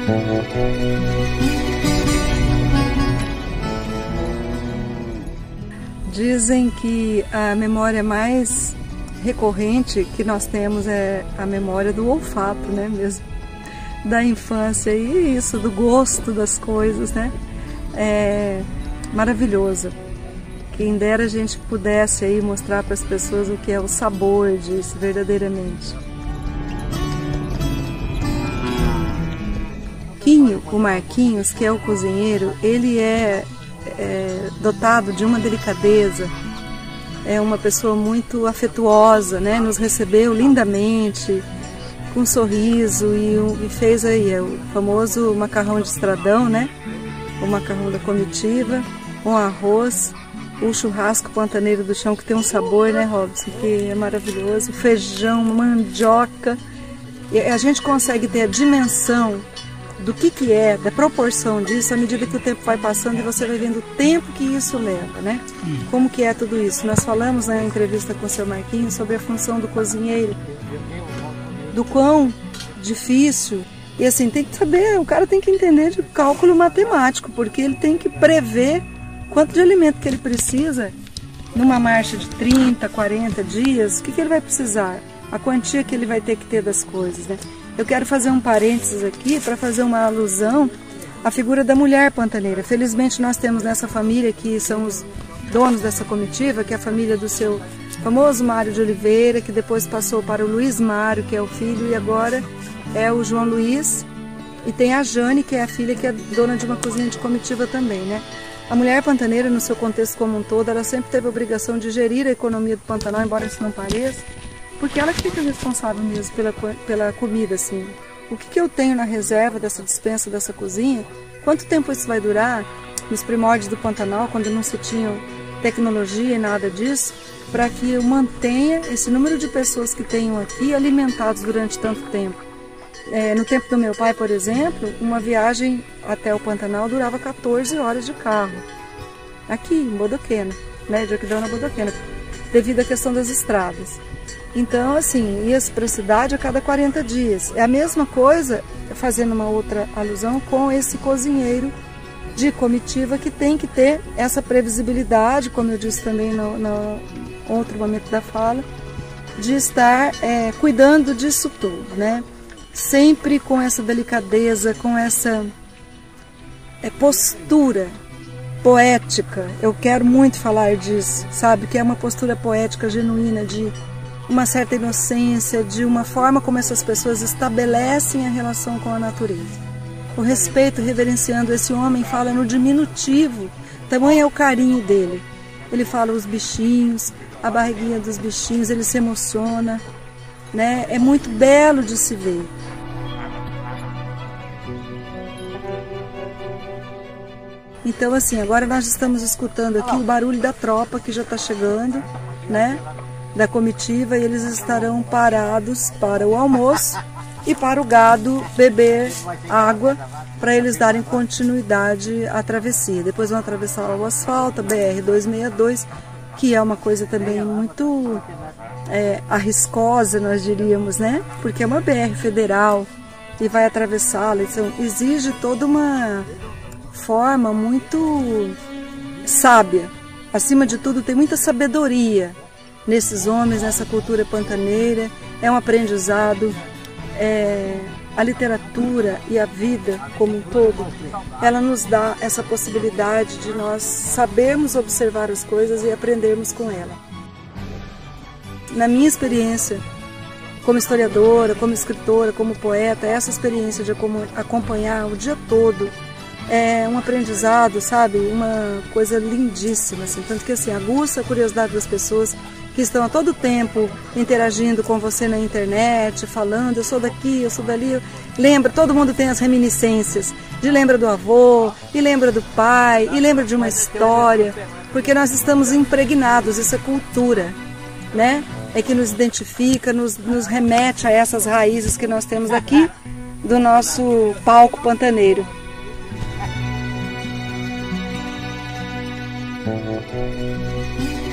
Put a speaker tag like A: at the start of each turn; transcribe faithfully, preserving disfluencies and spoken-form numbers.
A: Dizem que a memória mais recorrente que nós temos é a memória do olfato, né, mesmo, da infância, e isso, do gosto das coisas, né, é maravilhoso. Quem dera a gente pudesse aí mostrar para as pessoas o que é o sabor disso, verdadeiramente. Quinho, o Marquinhos, que é o cozinheiro, ele é, é dotado de uma delicadeza, é uma pessoa muito afetuosa, né? Nos recebeu lindamente, com um sorriso, e, e fez aí é, o famoso macarrão de estradão, né? O macarrão da comitiva, com arroz, o churrasco pantaneiro do chão, que tem um sabor, né, Robson, que é maravilhoso, feijão, mandioca. E a gente consegue ter a dimensão do que que é, da proporção disso, à medida que o tempo vai passando e você vai vendo o tempo que isso leva, né? Como que é tudo isso. Nós falamos na entrevista com o seu Marquinhos sobre a função do cozinheiro, do quão difícil, e assim, tem que saber, o cara tem que entender de cálculo matemático, porque ele tem que prever quanto de alimento que ele precisa numa marcha de trinta, quarenta dias, o que que ele vai precisar, a quantia que ele vai ter que ter das coisas, né? Eu quero fazer um parênteses aqui para fazer uma alusão à figura da mulher pantaneira. Felizmente nós temos nessa família, que são os donos dessa comitiva, que é a família do seu famoso Mário de Oliveira, que depois passou para o Luiz Mário, que é o filho, e agora é o João Luiz. E tem a Jane, que é a filha, que é dona de uma cozinha de comitiva também, né? A mulher pantaneira, no seu contexto como um todo, ela sempre teve a obrigação de gerir a economia do Pantanal, embora isso não pareça, porque ela que fica responsável mesmo pela, pela comida, assim. O que, que eu tenho na reserva dessa despensa, dessa cozinha? Quanto tempo isso vai durar? Nos primórdios do Pantanal, quando não se tinha tecnologia e nada disso, para que eu mantenha esse número de pessoas que tenham aqui alimentados durante tanto tempo. É, no tempo do meu pai, por exemplo, uma viagem até o Pantanal durava quatorze horas de carro. Aqui, em Bodoquena, né, de Aquidão na Bodoquena, devido à questão das estradas. Então, assim, ia-se para a cidade a cada quarenta dias. É a mesma coisa, fazendo uma outra alusão, com esse cozinheiro de comitiva, que tem que ter essa previsibilidade, como eu disse também no, no outro momento da fala, de estar é, cuidando disso tudo, né? Sempre com essa delicadeza, com essa é, postura poética. Eu quero muito falar disso, sabe? Que é uma postura poética genuína, de uma certa inocência, de uma forma como essas pessoas estabelecem a relação com a natureza. O respeito, reverenciando esse homem, fala no diminutivo, tamanho é o carinho dele. Ele fala os bichinhos, a barriguinha dos bichinhos, ele se emociona, né? É muito belo de se ver. Então, assim, agora nós estamos escutando aqui o barulho da tropa que já está chegando, né? Da comitiva, e eles estarão parados para o almoço e para o gado beber água, para eles darem continuidade à travessia. Depois vão atravessar o asfalto, a B R duzentos e sessenta e dois, que é uma coisa também muito é, arriscosa, nós diríamos, né? Porque é uma B R federal e vai atravessá-la, então exige toda uma forma muito sábia. Acima de tudo, tem muita sabedoria nesses homens, nessa cultura pantaneira. É um aprendizado, é, a literatura e a vida como um todo, ela nos dá essa possibilidade de nós sabermos observar as coisas e aprendermos com ela. Na minha experiência como historiadora, como escritora, como poeta, essa experiência de acompanhar o dia todo é um aprendizado, sabe? Uma coisa lindíssima, assim. Tanto que, assim, aguça a curiosidade das pessoas que estão a todo tempo interagindo com você na internet, falando, eu sou daqui, eu sou dali. Lembra, todo mundo tem as reminiscências de lembra do avô, e lembra do pai, e lembra de uma história, porque nós estamos impregnados, isso é cultura, né? É que nos identifica, nos, nos remete a essas raízes que nós temos aqui do nosso palco pantaneiro.
B: Música